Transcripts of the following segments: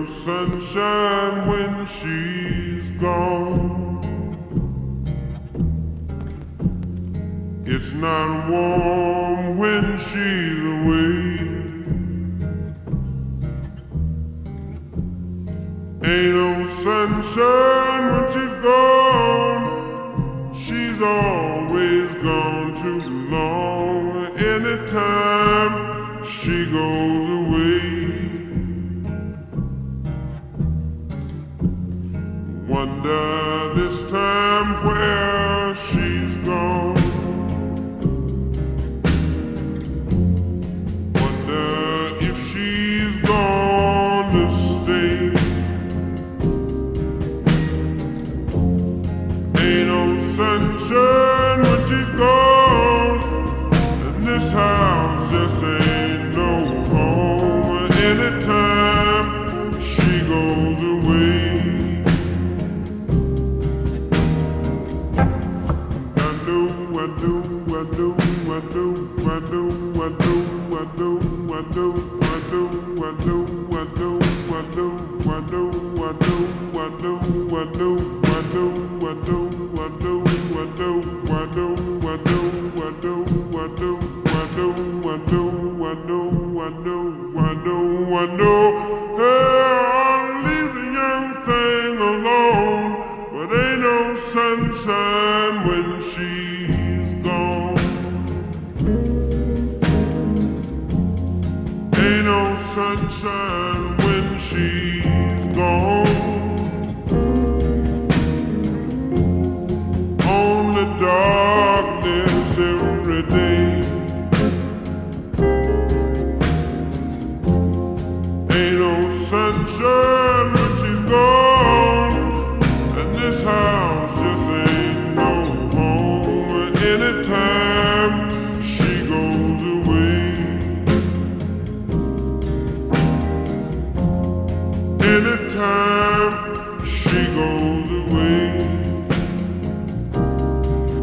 no sunshine when she's gone. It's not warm when she's away. Ain't no sunshine when she's gone. She's always gone too long. Anytime she goes away, wonder this time where she's gone. Wonder if she's gonna stay. Ain't no sunshine when she's gone, and this house just ain't no home. Anytime she goes away, leave the young thing alone, but ain't no sunshine when she's gone. Ain't no sunshine when she's gone. Only darkness every day. Ain't no sunshine when she's gone, and this house just ain't no home. Anytime she goes away, anytime she goes away,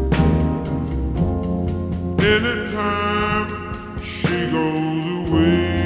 anytime she goes away.